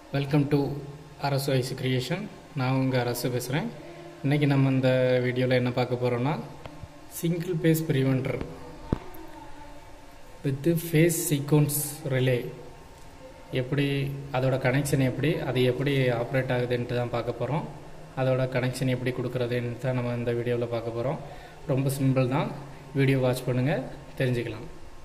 Welcome to Arasu ice creation. நான் உங்கள் அரசு பேசுகிறேன். இன்றைக்கி நம்ம இந்த வீடியோவில் என்ன பார்க்க போகிறோன்னா, single phase preventer with phase sequence relay எப்படி, அதோட கனெக்ஷன் எப்படி, அது எப்படி ஆப்ரேட் ஆகுதுன்ட்டு தான் பார்க்க போகிறோம். அதோட கனெக்ஷன் எப்படி கொடுக்குறதுன்ட்டு தான் நம்ம இந்த வீடியோவில் பார்க்க போகிறோம். ரொம்ப சிம்பிள் தான். வீடியோ வாட்ச் பண்ணுங்கள், தெரிஞ்சுக்கலாம்.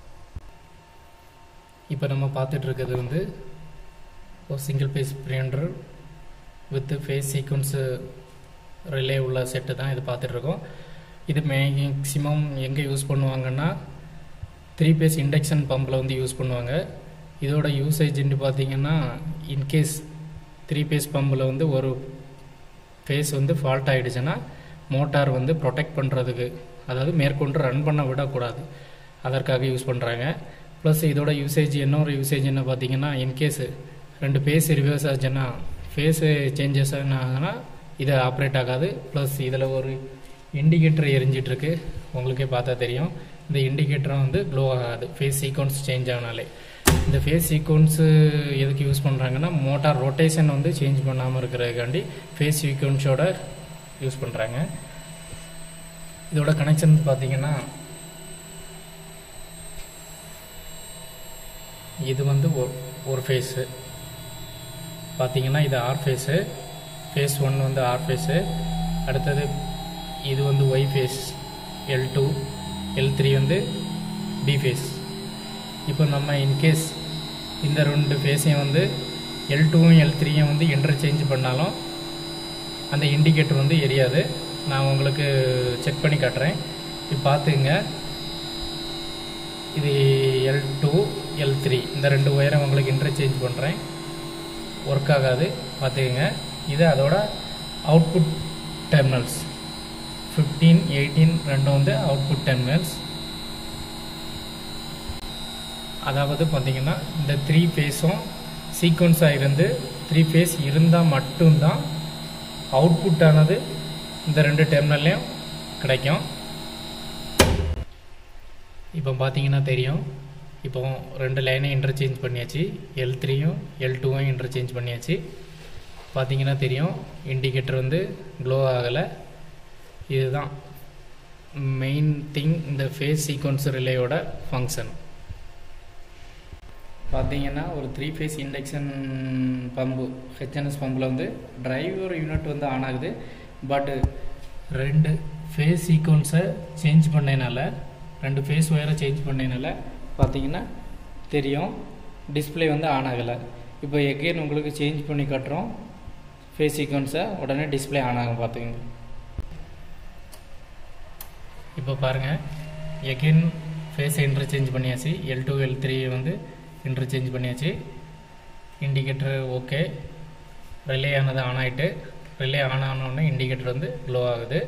இப்போ நம்ம பார்த்துட்டு இருக்கிறது வந்து ஒரு single phase preventer with phase sequence relay உள்ள செட்டு தான் இது பார்த்துட்ருக்கோம். இது மேக்ஸிமம் எங்கே யூஸ் பண்ணுவாங்கன்னா 3 பேஸ் இண்டக்ஷன் பம்பில் வந்து யூஸ் பண்ணுவாங்க. இதோட யூசேஜ்ன்னு பார்த்தீங்கன்னா, இன்கேஸ் 3 பேஸ் பம்பில் வந்து ஒரு ஃபேஸ் வந்து ஃபால்ட் ஆகிடுச்சுன்னா மோட்டார் வந்து ப்ரொடெக்ட் பண்ணுறதுக்கு, அதாவது மேற்கொண்டு ரன் பண்ண விடக்கூடாது, அதற்காக யூஸ் பண்ணுறாங்க. ப்ளஸ் இதோட யூசேஜ் இன்னொரு யூசேஜ் என்ன பார்த்தீங்கன்னா, இன்கேஸ் 2 பேஸ் ரிவர்ஸ் ஆச்சுன்னா, ஃபேஸு சேஞ்சஸ் ஆகுனா இதை ஆப்ரேட் ஆகாது. ப்ளஸ் இதில் ஒரு இண்டிகேட்டர் எரிஞ்சிட்ருக்கு, உங்களுக்கே பார்த்தா தெரியும். இந்த இண்டிகேட்டரும் வந்து க்ளோ ஆகாது ஃபேஸ் சீக்வன்ஸ் சேஞ்ச் ஆனாலே. இந்த ஃபேஸ் சீக்வன்ஸு எதுக்கு யூஸ் பண்ணுறாங்கன்னா, மோட்டார் ரொட்டேஷன் வந்து சேஞ்ச் பண்ணாமல் இருக்கிறதுக்காண்டி ஃபேஸ் சீக்வன்ஸோட யூஸ் பண்ணுறாங்க. இதோட கனெக்ஷன் பார்த்தீங்கன்னா, இது வந்து ஒரு ஃபேஸு பார்த்தீங்கன்னா, இது ஆர் ஃபேஸு, ஃபேஸ் 1 வந்து ஆர் ஃபேஸு. அடுத்தது இது வந்து ஒய் ஃபேஸ் L2, L3 வந்து பி ஃபேஸ். இப்போ நம்ம இன்கேஸ் இந்த 2 ஃபேஸையும் வந்து L2வும் L3யும் வந்து இன்டர்சேஞ்ச் பண்ணாலும் அந்த இண்டிகேட்டர் வந்து எரியாது. நான் உங்களுக்கு செக் பண்ணி காட்டுறேன், இப்போ பார்த்துங்க. இது L2, L3 இந்த 2 ஒயரை உங்களுக்கு இன்டர்சேஞ்ச் பண்ணுறேன், ஒர்க் ஆகாது, பார்த்துக்கங்க. இது அதோட அவுட்புட் டெர்மினல்ஸ் 15, 18 ரெண்டும் வந்து அவுட்புட் டெர்மினல்ஸ். அதாவது பார்த்தீங்கன்னா, இந்த 3 ஃபேஸும் சீக்வன்ஸாக இருந்து 3 ஃபேஸ் இருந்தால் மட்டும்தான் அவுட்புட் ஆனது இந்த 2 டெர்மினல்லையும் கிடைக்கும். இப்போ பார்த்தீங்கன்னா தெரியும், இப்போ 2 லைனை இன்டர்சேஞ்ச் பண்ணியாச்சு, L3யும் L2வும் இன்டர்சேஞ்ச் பண்ணியாச்சு. பார்த்தீங்கன்னா தெரியும், இண்டிகேட்டர் வந்து க்ளோ ஆகலை. இதுதான் மெயின் திங், இந்த ஃபேஸ் சீக்வன்ஸ் ரிலேயோட ஃபங்க்ஷன். பார்த்தீங்கன்னா, ஒரு 3 ஃபேஸ் இண்டக்ஷன் பம்பு ஹெச்என்எஸ் பம்பில் வந்து டிரைவர் யூனிட் வந்து ஆன் ஆகுது. பட் 2 ஃபேஸ் சீக்வன்ஸை சேஞ்ச் பண்ணனால, 2 ஃபேஸ் ஒயரை சேஞ்ச் பண்ணனால பார்த்தீங்கன்னா தெரியும், டிஸ்பிளே வந்து ஆன் ஆகலை. இப்போ எகெயின் உங்களுக்கு சேஞ்ச் பண்ணி காட்டுறோம் ஃபேஸ் சீக்வன்ஸை, உடனே டிஸ்பிளே ஆன் ஆகும், பார்த்துக்கங்க. இப்போ பாருங்கள், எகெயின் ஃபேஸை இன்டர்சேஞ்ச் பண்ணியாச்சு, L2, L3 வந்து இன்டர்சேஞ்ச் பண்ணியாச்சு. இண்டிகேட்டர் ஓகே, ரிலே ஆனது ஆன் ஆகிட்டு, ரிலே ஆன் ஆனோடனே இண்டிகேட்டர் வந்து க்ளோ ஆகுது.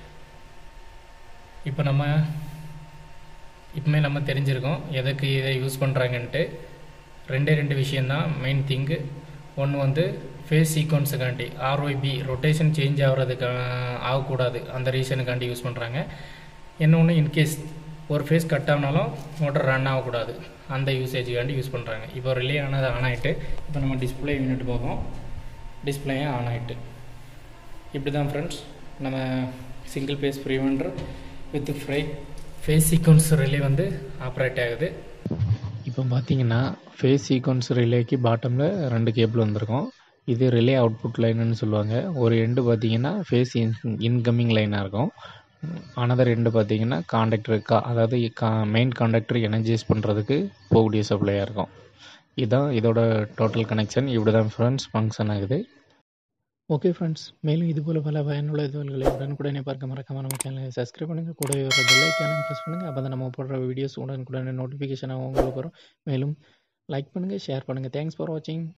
இப்போ இப்போமே நம்ம தெரிஞ்சிருக்கோம் எதுக்கு இதை யூஸ் பண்ணுறாங்கன்ட்டு. 2 விஷயந்தான் மெயின் திங்கு. ஒன்று வந்து ஃபேஸ் சீக்வன்ஸுக்காண்டி, ROB ரொட்டேஷன் சேஞ்ச் ஆகக்கூடாது, அந்த ரீசனுக்காண்டி யூஸ் பண்ணுறாங்க. இன்னொன்று, இன்கேஸ் ஒரு ஃபேஸ் கட் ஆனாலும் மோட்டர் ரன் ஆகக்கூடாது, அந்த யூசேஜுக்காண்டி யூஸ் பண்ணுறாங்க. இப்போ ரிலே ஆனது ஆன் ஆகிட்டு, இப்போ நம்ம டிஸ்பிளே யூனிட் பார்ப்போம். டிஸ்பிளேயும் ஆன் ஆகிட்டு. இப்படி தான் ஃப்ரெண்ட்ஸ் நம்ம single phase preventer with phase sequence relay வந்து ஆப்ரேட் ஆகுது. இப்போ பார்த்தீங்கன்னா, ஃபேஸ் சீக்வன்ஸ் ரிலேக்கு பாட்டமில் 2 கேபிள் வந்திருக்கும். இது ரிலே அவுட்புட் லைனுன்னு சொல்லுவாங்க. ஒரு எண்டு பார்த்தீங்கன்னா ஃபேஸ் இன்கமிங் லைனாக இருக்கும். அனதர் எண்டு பார்த்தீங்கன்னா காண்டக்டர், அதாவது மெயின் காண்டக்டர் எனர்ஜைஸ் பண்ணுறதுக்கு போகக்கூடிய சப்ளையாக இருக்கும். இதுதான் இதோட டோட்டல் கனெக்ஷன். இப்படி தான் ஃப்ரெண்ட்ஸ் ஃபங்க்ஷன் ஆகுது. ஓகே ஃப்ரெண்ட்ஸ், மேலும் இதுபோல் பல பயனுள்ள தகவல்களை உடனுக்குடனே பார்க்க மறக்காம நம்ம சேனலை சப்ஸ்கிரைப் பண்ணுங்கள். கூடவே ஒரு பெல் ஐக்கானையும் ப்ரெஸ் பண்ணுங்கள். அப்போ தான் நம்ம போடுற வீடியோஸ் உடனுக்குடனே நோட்டிஃபிகேஷனாக உங்களுக்கு வரும். மேலும் லைக் பண்ணுங்கள், ஷேர் பண்ணுங்கள். தேங்க்ஸ் ஃபார் வாட்சிங்.